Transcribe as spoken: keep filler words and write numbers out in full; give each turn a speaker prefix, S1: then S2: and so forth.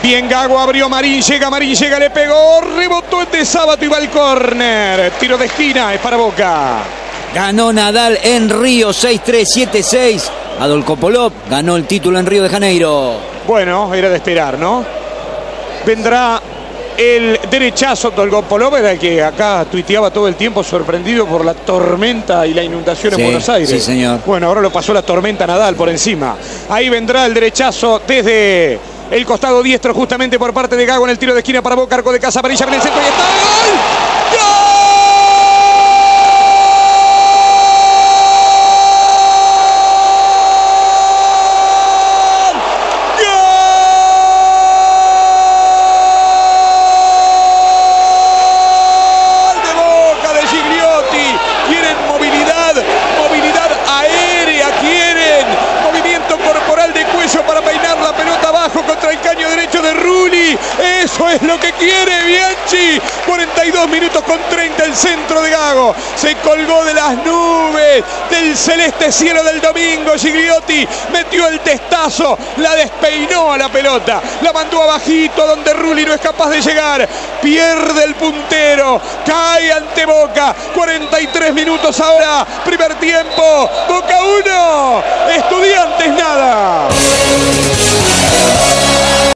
S1: Bien Gago, abrió Marín, llega Marín, llega, le pegó, rebotó de Sábato y va al córner. Tiro de esquina, es para Boca.
S2: Ganó Nadal en Río seis tres, siete seis. Adol Kopolov ganó el título en Río de Janeiro.
S1: Bueno, era de esperar, ¿no? Vendrá el derechazo. Adol Kopolov era el que acá tuiteaba todo el tiempo, sorprendido por la tormenta y la inundación
S2: Sí,
S1: en Buenos Aires.
S2: sí, señor.
S1: Bueno, ahora lo pasó la tormenta Nadal por encima. Ahí vendrá el derechazo desde el costado diestro, justamente por parte de Gago en el tiro de esquina para Boca. Arco de Casa Amarilla en el centro y está. ¡Gol! ¡Gol! Eso es lo que quiere Bianchi. cuarenta y dos minutos con treinta el centro de Gago. Se colgó de las nubes del celeste cielo del domingo. Gigliotti metió el testazo, la despeinó a la pelota, la mandó abajito donde Rulli no es capaz de llegar. Pierde el puntero, cae ante Boca. cuarenta y tres minutos ahora, primer tiempo. Boca uno, Estudiantes nada.